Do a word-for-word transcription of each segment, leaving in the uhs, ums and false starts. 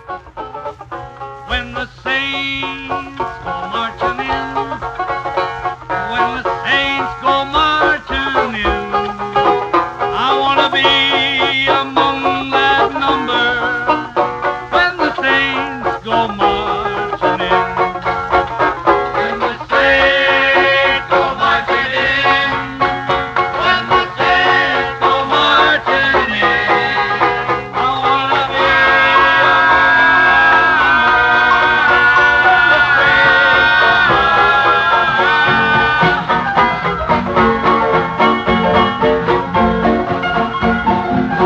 When the saints go marching in, when the saints go marching in, I want to be among that number. When the saints go marching in, when the saints go marching in, when the saints go marching in, I want to be among the saints go marching in.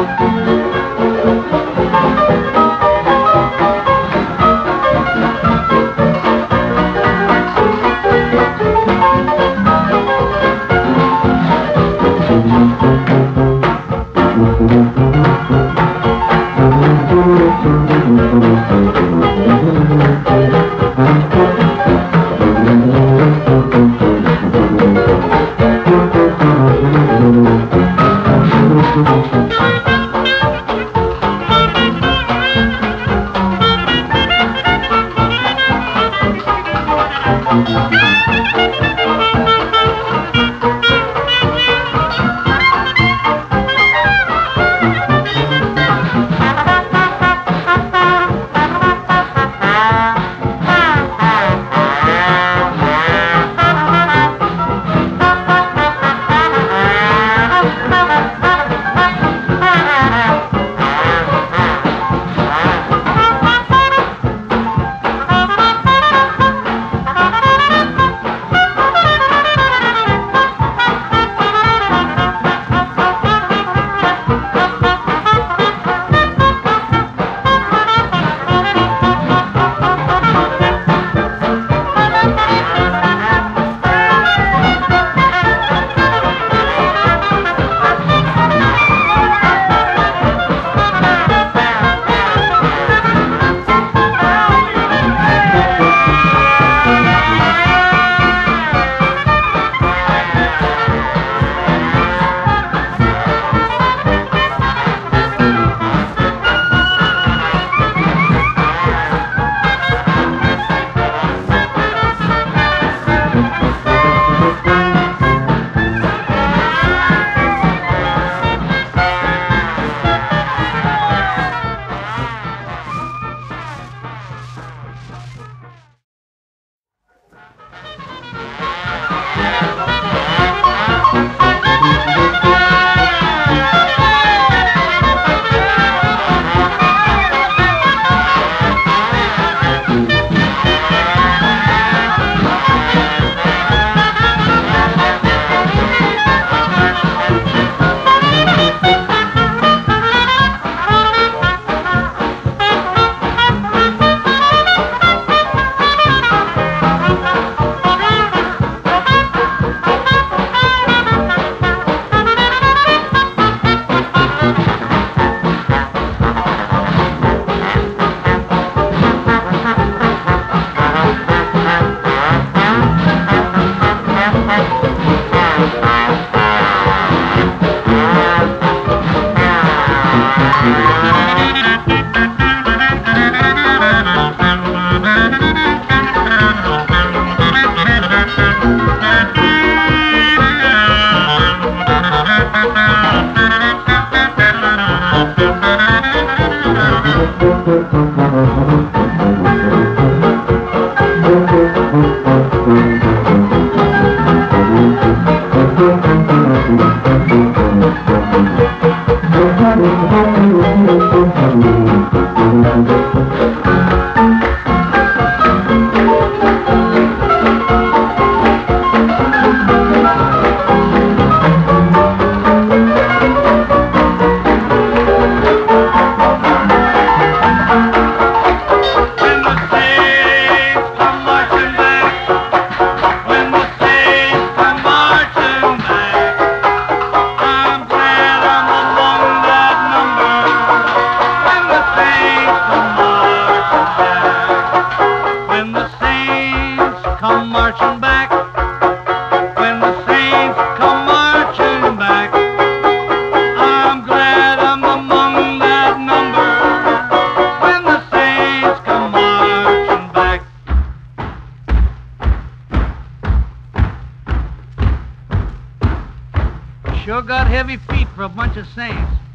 Sure got heavy feet for a bunch of saints.